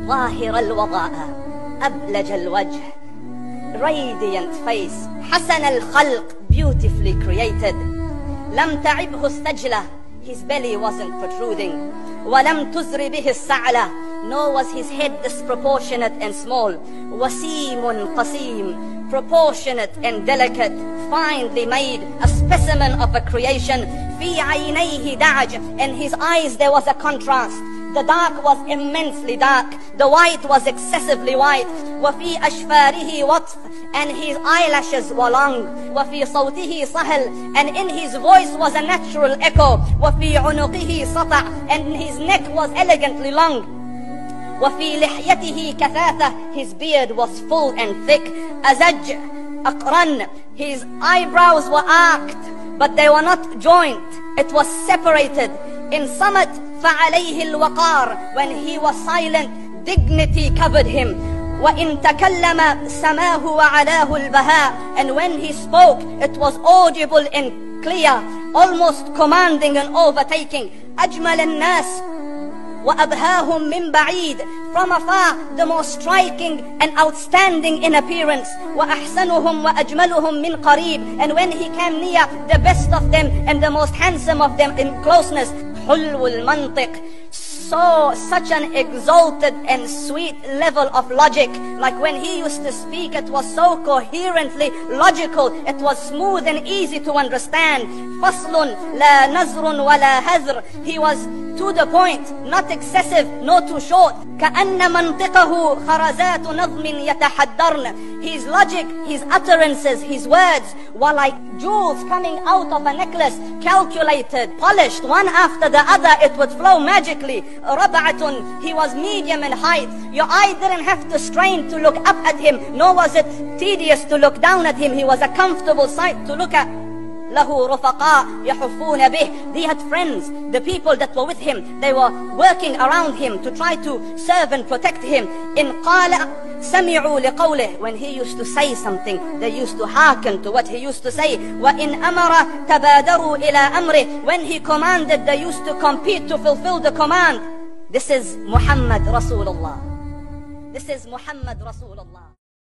ظاهر الوضاء أبلج الوجه radiant face حسن الخلق beautifully created لم تعبه السجلة his belly wasn't protruding ولم تزر به السعلة nor was his head disproportionate and small وسيم قسيم proportionate and delicate finely made a specimen of a creation في عينيه دعج in his eyes there was a contrast the dark was immensely dark the white was excessively white وفي أشفاره وطف and his eyelashes were long وفي صوته صهل and in his voice was a natural echo وفي عنقه سطع and his neck was elegantly long وفي لحيته كثافة his beard was full and thick أزج أقرن his eyebrows were arched but they were not joined it was separated in summit فعليه الوقار when he was silent dignity covered him وإن تكلم سماه وعلاه البهاء and when he spoke it was audible and clear almost commanding and overtaking أجمل الناس وأبهاهم من بعيد from afar the most striking and outstanding in appearance وأحسنهم وأجملهم من قريب and when he came near the best of them and the most handsome of them in closeness حلو المنطق such an exalted and sweet level of logic like when he used to speak it was so coherently logical it was smooth and easy to understand فصل لا نزر ولا هذر he was to the point not excessive nor too short كأن منطقه خرزات نظم يتحدرن his logic his utterances his words were like jewels coming out of a necklace calculated polished one after the other it would flow magically ربعة he was medium in height your eye didn't have to strain to look up at him nor was it tedious to look down at him he was a comfortable sight to look at له رفقاء يحفون به he had friends the people that were with him they were working around him to try to serve and protect him إن قال سمعوا لقوله when he used to say something they used to hearken to what he used to say وإن أمر تبادروا إلى أمره when he commanded they used to compete to fulfill the command this is Muhammad Rasulullah this is Muhammad Rasulullah